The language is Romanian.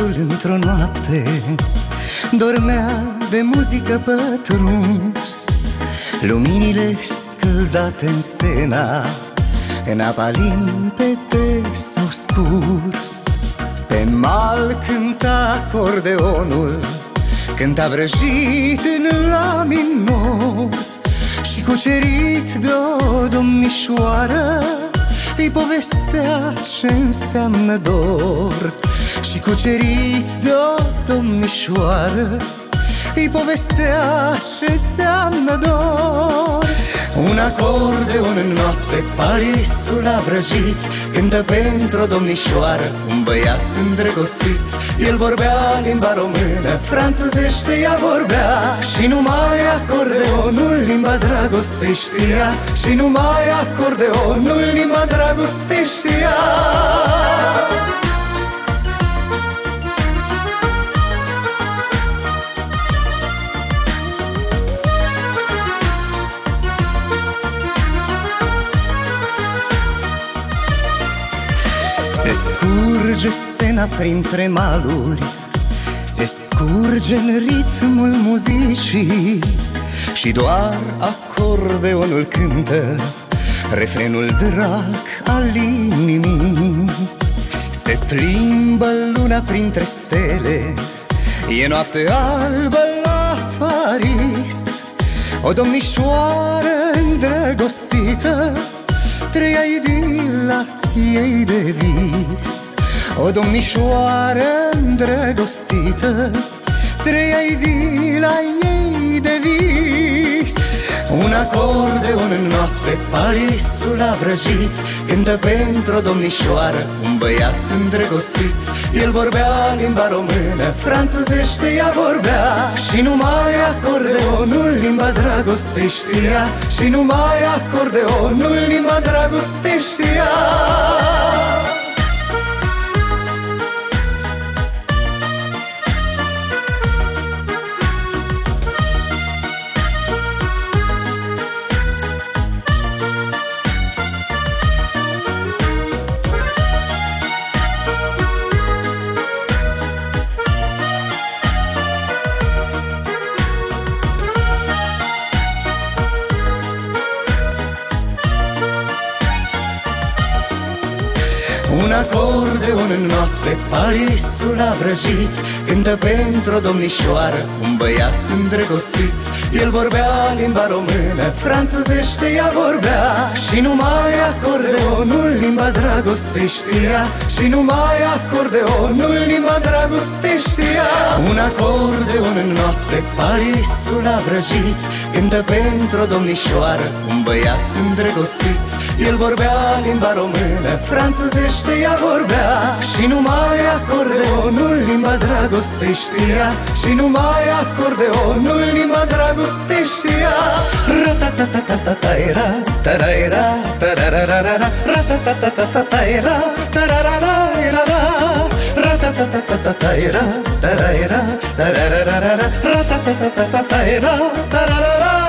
Parisul într-o noapte dormea de muzică pătruns. Luminile scăldate în Sena, în apa limpede s-au scurs. Pe mal cânta acordeonul, cânta vrăjit în la minor, și cucerit de o domnișoară îi povestea ce înseamnă dor. Și cucerit de o domnișoară îi povestea ce înseamnă dor. Un acordeon în noapte Parisul a vrăjit, cântă pentru o domnișoară un băiat îndrăgostit. El vorbea limba română, franțuzește ea vorbea, și numai acordeonul limba dragostei știa. Și numai acordeonul limba dragostei știa. Se scurge Sena printre maluri, se scurge în ritmul muzicii, și doar acordeonul cântă refrenul drag al inimii. Se plimbă luna printre stele, e noapte albă la Paris. O domnișoară îndrăgostită trăia idila ei de vis. O domnișoară îndrăgostită trăia idila ei de vis. Un acordeon în noapte Parisul a vrăjit, cântă pentru o domnișoară un băiat îndrăgostit. El vorbea limba română, franțuzește ea vorbea, și numai acordeonul limba dragostei știa. Și numai acordeonul limba dragostei știa. Un acordeon în noapte Parisul a vrăjit, cântă pentru o domnișoară un băiat îndrăgostit. El vorbea limba română, franțuzește ea vorbea, și numai acordeonul limba dragostei știa. Și numai acordeonul limba dragostei știa. Un acordeon în noapte Parisul a vrăjit, cântă pentru o domnișoară un băiat îndrăgostit. El vorbea limba română, franțuzește ea vorbea, și numai acordeonul limba dragostei știa. Și numai acordeonul limba dragostei știa. Ra-ta-ta-ta-ta-ta-ta-ra, ta-ra-ra, ta-ra-ra-ra-ra, ra-ta-ta-ta-ta-ta-ta-ra, ta-ra-ra-ra-ra-ra, ra-ta-ta-ta-ta-ta-ta-ra, ta-ra-ra, ta-ra-ra-ra-ra, ra-ta-ta-ta-ta-ta-ta-ra, ta-ra-ra-ra.